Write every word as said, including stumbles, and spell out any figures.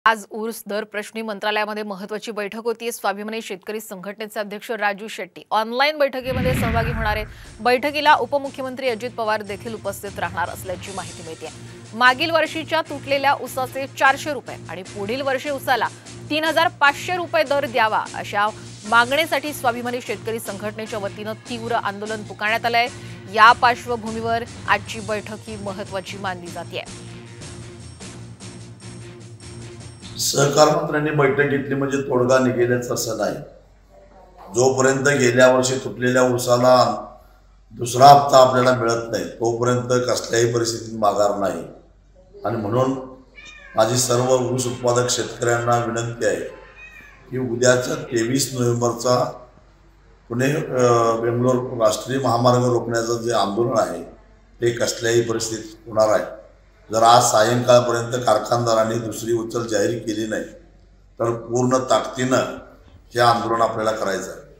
आज ऊस दर प्रश्नी मंत्रालयामध्ये महत्त्वाची बैठक होती। स्वाभिमानी शेतकरी संघटनेचे अध्यक्ष राजू शेट्टी ऑनलाईन बैठकीमध्ये सहभागी होणार आहेत। बैठकीला उपमुख्यमंत्री अजित पवार देखील उपस्थित राहणार असल्याची माहिती मिळते। मागील वर्षीच्या तुटलेल्या ऊसाचे चारशे रुपये आणि पुढील वर्षी ऊसाला तीन हजार पाचशे रुपये दर द्यावा अशा मागणीसाठी स्वाभिमानी शेतकरी संघटनेच्या वतीने तीव्र आंदोलन पुकारण्यात आले आहे। या पार्श्वभूमीवर आजची बैठक ही महत्त्वाची मानली जाते। सहकार मंत्र्यांनी बैठक घेतली म्हणजे तोडगा निघेलच असं नाही। जोपर्यंत गेल्या वर्षी तुटलेल्या ऊसाला दुसरा हप्ता आपल्याला मिळत नाही तोपर्यंत कसल्याही परिस्थितीत माघार नाही। आणि म्हणून माझी सर्व ऊस उत्पादक शेतकऱ्यांना विनंती आहे की उद्याच्या तेवीस नोव्हेंबरचा पुणे बेंगलोर राष्ट्रीय महामार्ग रोखण्याचं जे आंदोलन आहे ते कसल्याही परिस्थितीत होणार आहे। जर आज सायंकाळपर्यंत कारखानदारांनी दुसरी उचल जाहीर केली नाही तर पूर्ण ताकदीने हे आंदोलन आपल्याला करायचं आहे।